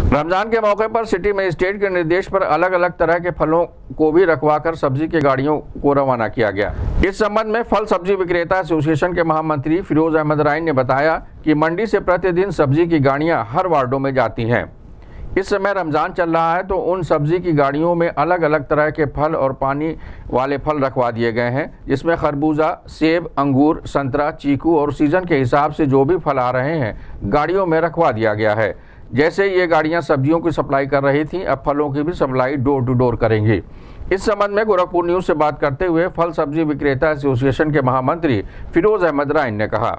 रमजान के मौके पर सिटी मजिस्ट्रेट के निर्देश पर अलग अलग तरह के फलों को भी रखवाकर सब्जी की गाड़ियों को रवाना किया गया। इस संबंध में फल सब्जी विक्रेता एसोसिएशन के महामंत्री फिरोज अहमद राइन ने बताया कि मंडी से प्रतिदिन सब्जी की गाड़ियां हर वार्डों में जाती हैं। इस समय रमजान चल रहा है तो उन सब्जी की गाड़ियों में अलग अलग तरह के फल और पानी वाले फल रखवा दिए गए हैं, जिसमें खरबूजा, सेब, अंगूर, संतरा, चीकू और सीजन के हिसाब से जो भी फल आ रहे हैं गाड़ियों में रखवा दिया गया है। जैसे ये गाड़ियां सब्जियों की सप्लाई कर रही थी, अब फलों की भी सप्लाई डोर टू डोर करेंगी। इस संबंध में गोरखपुर न्यूज से बात करते हुए फल सब्जी विक्रेता एसोसिएशन के महामंत्री फिरोज अहमद राइन ने कहा,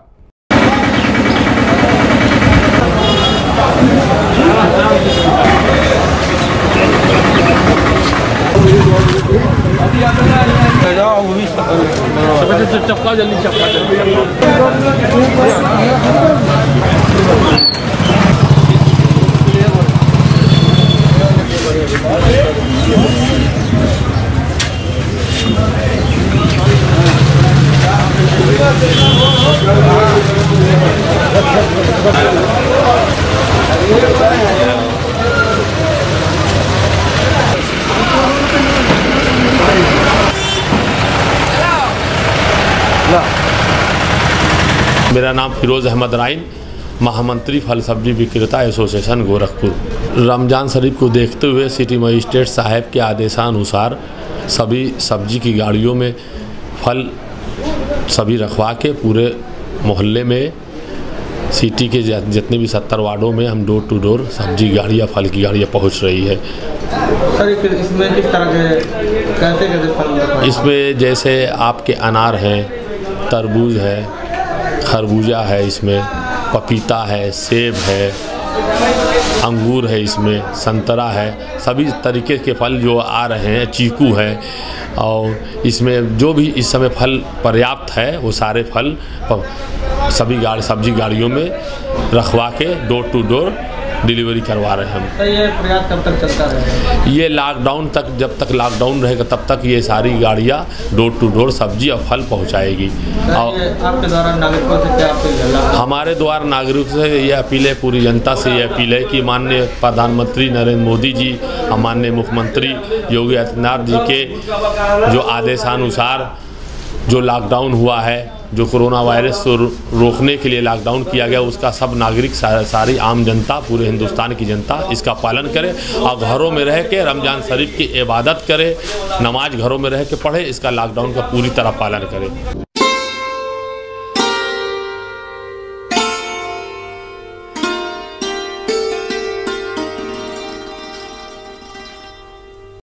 चपका जल्दी मेरा नाम फिरोज अहमद राइन, महामंत्री फल सब्जी विक्रेता एसोसिएशन गोरखपुर। रमजान शरीफ को देखते हुए सिटी मजिस्ट्रेट साहब के आदेशानुसार सभी सब्जी की गाड़ियों में फल सभी रखवा के पूरे मोहल्ले में सिटी के जितने भी 70 वार्डों में हम डोर टू डोर सब्जी गाड़ियाँ, फल की गाड़ियाँ पहुंच रही है। सर इसमें किस तरह के कैसे फल? इसमें जैसे आपके अनार हैं, तरबूज है, खरबूजा है, इसमें पपीता है, सेब है, अंगूर है, इसमें संतरा है, सभी तरीके के फल जो आ रहे हैं, चीकू है, और इसमें जो भी इस समय फल पर्याप्त है वो सारे फल सभी सब्जी गाड़ियों में रखवा के डोर टू डोर डिलीवरी करवा रहे हैं हम। तो ये प्रयास कब तक चलता रहेगा? ये लॉकडाउन तक, जब तक लॉकडाउन रहेगा तब तक ये सारी गाड़ियाँ डोर टू डोर सब्जी और फल पहुँचाएगी। और आपके द्वारा नागरिकों से क्या अपील है? हमारे द्वारा नागरिकों से ये अपील है, पूरी जनता से ये अपील है कि माननीय प्रधानमंत्री नरेंद्र मोदी जी और माननीय मुख्यमंत्री योगी आदित्यनाथ जी के जो आदेशानुसार जो लॉकडाउन हुआ है, जो कोरोना वायरस को रोकने के लिए लॉकडाउन किया गया, उसका सब नागरिक, सारी आम जनता, पूरे हिंदुस्तान की जनता इसका पालन करे और घरों में रह के रमजान शरीफ की इबादत करे, नमाज घरों में रह के पढ़े, इसका लॉकडाउन का पूरी तरह पालन करे।